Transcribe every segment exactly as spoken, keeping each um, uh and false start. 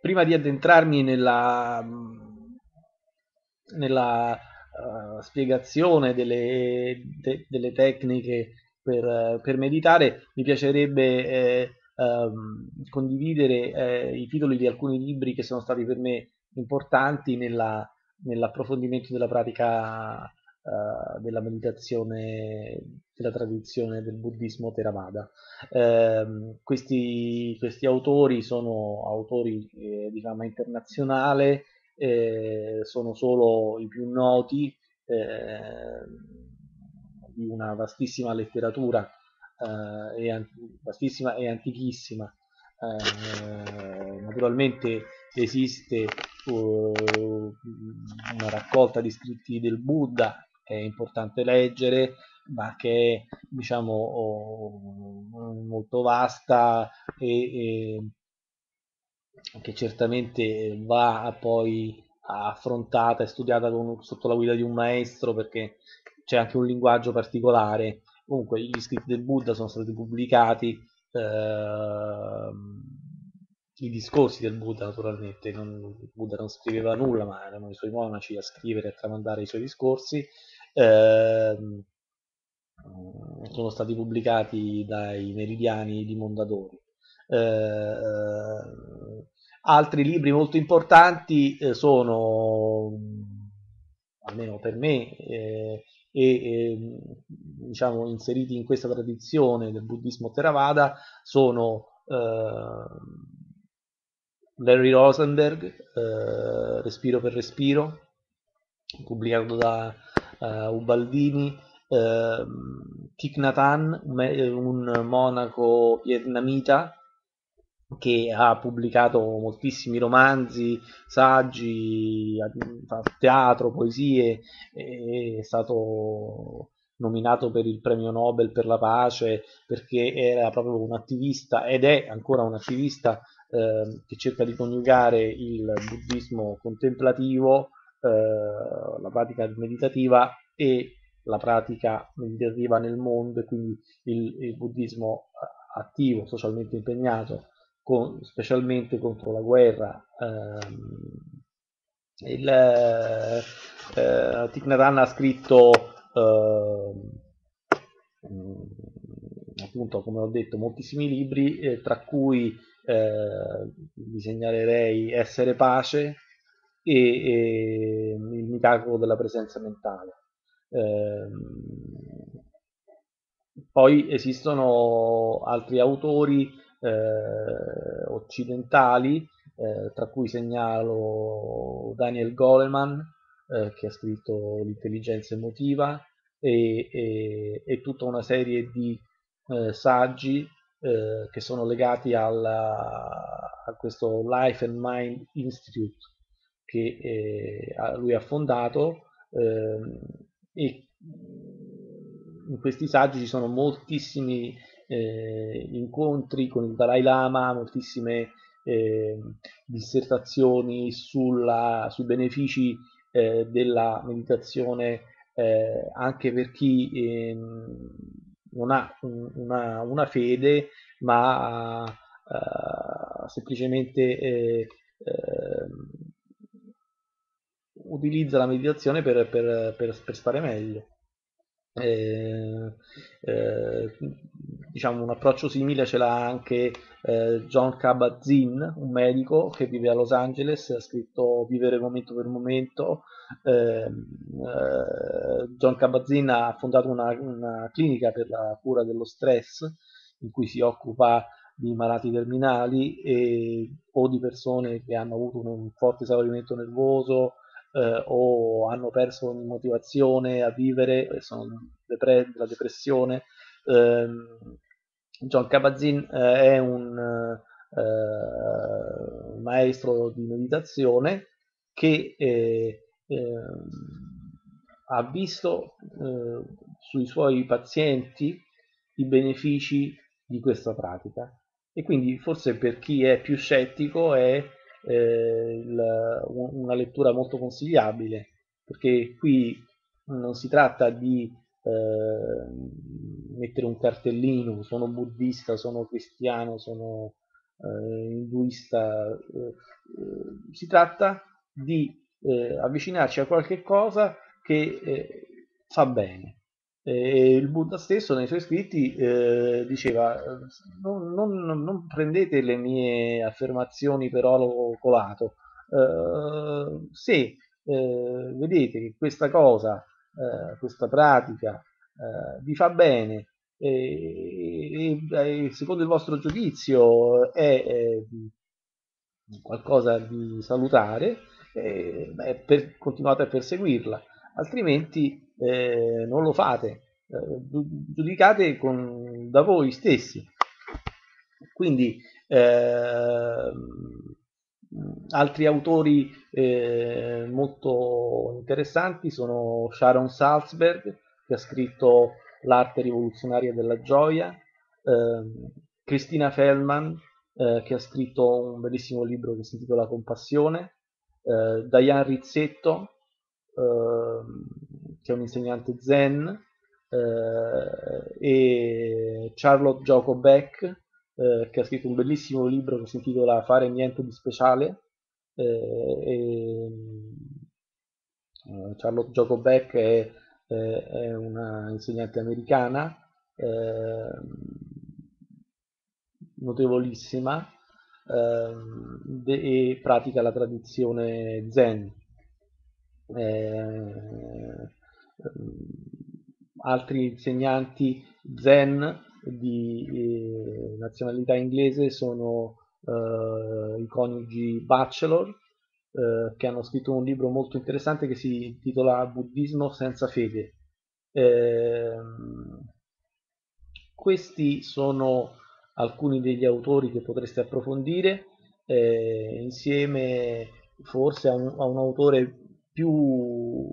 prima di addentrarmi nella, nella uh, spiegazione delle, de, delle tecniche per, per, meditare, mi piacerebbe eh, um, condividere eh, i titoli di alcuni libri che sono stati per me importanti nella, nell'approfondimento della pratica uh, della meditazione della tradizione del buddismo Theravada. Eh, questi, questi autori sono autori eh, di fama internazionale, eh, sono solo i più noti eh, di una vastissima letteratura, eh, e vastissima e antichissima. Eh, naturalmente esiste uh, una raccolta di scritti del Buddha che è importante leggere, ma che è diciamo oh, molto vasta e, e che certamente va poi affrontata e studiata con, sotto la guida di un maestro, perché c'è anche un linguaggio particolare. Comunque gli scritti del Buddha sono stati pubblicati, ehm, i discorsi del Buddha naturalmente, non, il Buddha non scriveva nulla, ma erano i suoi monaci a scrivere e a tramandare i suoi discorsi. ehm, Sono stati pubblicati dai Meridiani di Mondadori. Eh, Altri libri molto importanti eh, sono, almeno per me, eh, e eh, diciamo inseriti in questa tradizione del buddismo Theravada, sono eh, Larry Rosenberg, eh, Respiro per Respiro, pubblicato da eh, Ubaldini, eh, Thich Nhat Hanh, un monaco vietnamita che ha pubblicato moltissimi romanzi, saggi, teatro, poesie, è stato nominato per il premio Nobel per la pace perché era proprio un attivista ed è ancora un attivista eh, che cerca di coniugare il buddismo contemplativo, eh, la pratica meditativa e la pratica meditativa nel mondo, e quindi il, il buddismo attivo, socialmente impegnato, con, specialmente contro la guerra. Ehm, il, eh, eh, Thich Nhat Hanh ha scritto eh, appunto, come ho detto, moltissimi libri, eh, tra cui eh, vi segnalerei Essere Pace e, e Il miracolo della presenza mentale. Eh, Poi esistono altri autori eh, occidentali, eh, tra cui segnalo Daniel Goleman, eh, che ha scritto L'intelligenza emotiva, e, e, e tutta una serie di eh, saggi eh, che sono legati alla, a questo Life and Mind Institute che eh, lui ha fondato, eh, e in questi saggi ci sono moltissimi eh, incontri con il Dalai Lama, moltissime eh, dissertazioni sulla, sui benefici eh, della meditazione, eh, anche per chi eh, non ha un, una, una, fede, ma uh, semplicemente eh, eh, utilizza la meditazione per, per, per, per stare meglio. Eh, eh, diciamo un approccio simile ce l'ha anche eh, John Kabat-Zinn, un medico che vive a Los Angeles, ha scritto Vivere momento per momento. eh, eh, John Kabat-Zinn ha fondato una, una clinica per la cura dello stress, in cui si occupa di malati terminali e, o di persone che hanno avuto un forte esaurimento nervoso, eh, o hanno perso ogni motivazione a vivere, sono depre- della depressione. Eh, John Kabat-Zinn eh, è un eh, maestro di meditazione che eh, eh, ha visto eh, sui suoi pazienti i benefici di questa pratica, e quindi forse per chi è più scettico è eh, il, una lettura molto consigliabile, perché qui non si tratta di eh, mettere un cartellino, sono buddista, sono cristiano, sono eh, induista, eh, eh, si tratta di eh, avvicinarci a qualche cosa che eh, fa bene. E il Buddha stesso nei suoi scritti eh, diceva non, non- non prendete le mie affermazioni per oro colato. Eh, se eh, vedete che questa cosa, eh, questa pratica eh, vi fa bene e, e- e secondo il vostro giudizio è, è qualcosa di salutare, eh, beh, per- continuate a perseguirla, altrimenti eh, non lo fate, eh, giudicate con- da voi stessi. Quindi ehm, altri autori eh, molto interessanti sono Sharon Salzberg, che ha scritto L'arte rivoluzionaria della gioia, ehm, Cristina Feldman, eh, che ha scritto un bellissimo libro che si intitola Compassione, eh, Diane Rizzetto, eh, che è un insegnante zen, eh, e Charlotte Joko Beck, eh, che ha scritto un bellissimo libro che si intitola Fare niente di speciale. Eh, e, eh, Charlotte Joko Beck è, è- è una insegnante americana, eh, notevolissima, ehm, de- e pratica la tradizione Zen. Eh, altri insegnanti Zen di eh, nazionalità inglese sono eh, i coniugi Batchelor, eh, che hanno scritto un libro molto interessante che si intitola Buddismo senza fede. Eh, Questi sono alcuni degli autori che potreste approfondire, eh, insieme forse a un, a un autore più,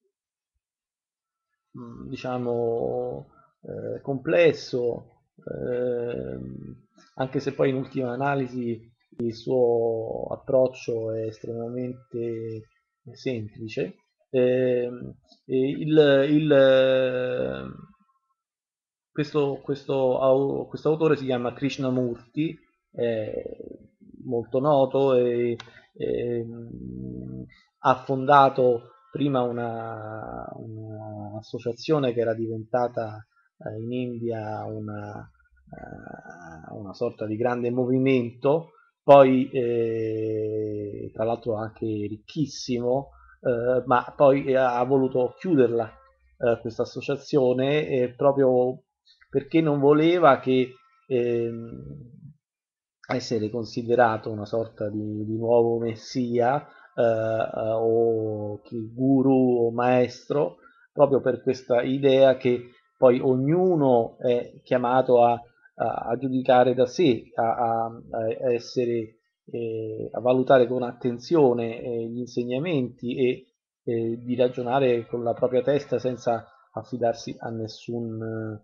mh, diciamo, eh, complesso, ehm, anche se poi in ultima analisi il suo approccio è estremamente semplice. Ehm, e il, il, eh, questo, questo, au- questo autore si chiama Krishnamurti, è molto noto e, e, mh, ha fondato prima una, un'associazione che era diventata eh, in India una, eh, una sorta di grande movimento, poi eh, tra l'altro anche ricchissimo, eh, ma poi ha voluto chiuderla eh, questa associazione eh, proprio perché non voleva che ehm, essere considerato una sorta di, di nuovo messia eh, eh, o guru o maestro, proprio per questa idea che poi ognuno è chiamato a, a, a giudicare da sé, a, a, a essere, eh, a valutare con attenzione eh, gli insegnamenti e eh, di ragionare con la propria testa senza affidarsi a nessun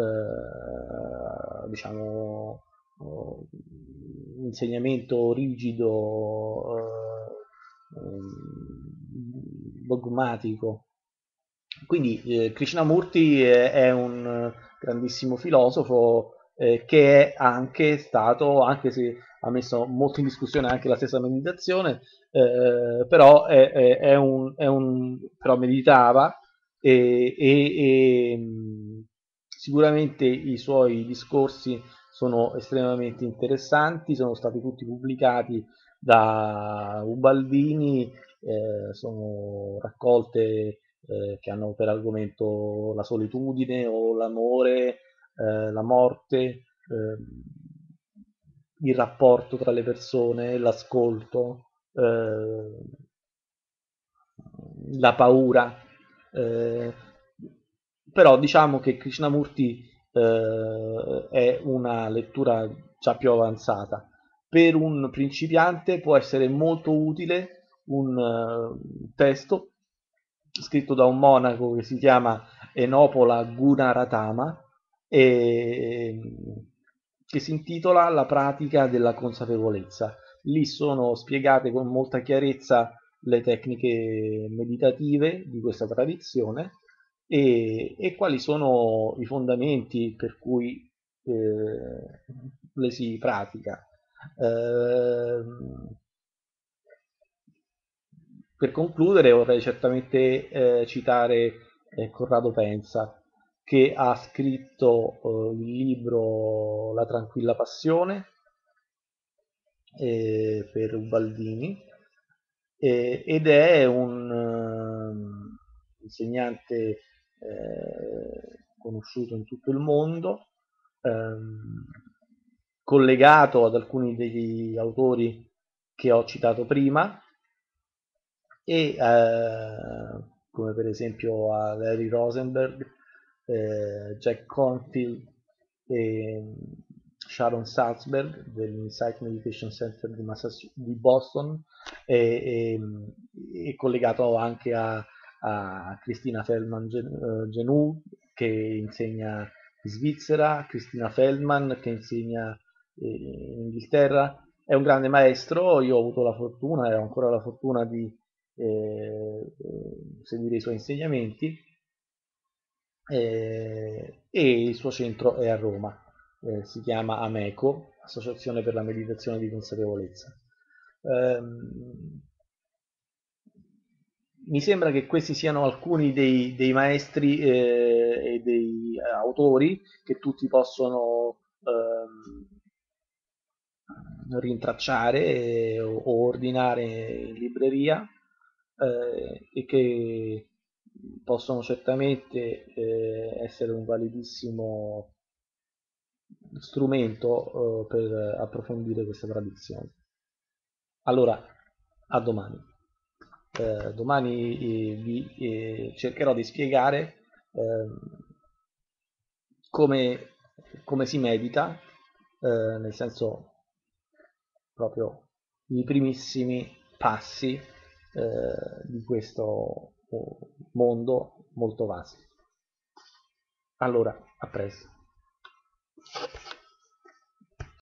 eh, diciamo oh, insegnamento rigido, eh, ehm, dogmatico. Quindi eh, Krishnamurti è, è un grandissimo filosofo eh, che è anche stato, anche se ha messo molto in discussione anche la stessa meditazione, eh, però, è, è, è un, è un, però meditava e, e, e mh, sicuramente i suoi discorsi sono estremamente interessanti, sono stati tutti pubblicati da Ubaldini, eh, sono raccolte eh, che hanno per argomento la solitudine o l'amore, eh, la morte, eh, il rapporto tra le persone, l'ascolto, eh, la paura. Eh, però diciamo che Krishnamurti eh, è una lettura già più avanzata. Per un principiante può essere molto utile un uh, testo scritto da un monaco che si chiama Enopola Gunaratama e che si intitola La pratica della consapevolezza. Lì sono spiegate con molta chiarezza le tecniche meditative di questa tradizione e, e quali sono i fondamenti per cui eh, le si pratica. Eh, per concludere vorrei certamente eh, citare eh, Corrado Pensa, che ha scritto eh, il libro La tranquilla passione eh, per Ubaldini, eh, ed è un eh, insegnante eh, conosciuto in tutto il mondo, ehm, collegato ad alcuni degli autori che ho citato prima, e eh, come per esempio a Larry Rosenberg, eh, Jack Confield e Sharon Salzberg dell'Insight Meditation Center di, Massachusetts, di Boston, e, e, e collegato anche a, a Cristina Feldman Genou, che insegna in Svizzera, Cristina Feldman che insegna in Inghilterra. È un grande maestro, io ho avuto la fortuna e ho ancora la fortuna di eh, seguire i suoi insegnamenti, eh, e il suo centro è a Roma, eh, si chiama Ameco, Associazione per la Meditazione di Consapevolezza. Ehm, mi sembra che questi siano alcuni dei, dei maestri eh, e dei eh, autori che tutti possono ehm, rintracciare eh, o, o ordinare in libreria, eh, e che possono certamente eh, essere un validissimo strumento eh, per approfondire questa tradizione. Allora, a domani. Eh, domani eh, vi eh, cercherò di spiegare eh, come, come si medita, eh, nel senso proprio i primissimi passi eh, di questo eh, mondo molto vasto. Allora, a presto.